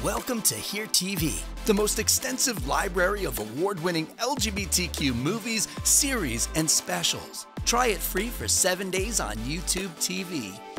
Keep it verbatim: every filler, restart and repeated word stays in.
Welcome to heretv, the most extensive library of award-winning L G B T Q movies, series, and specials. Try it free for seven days on YouTube T V.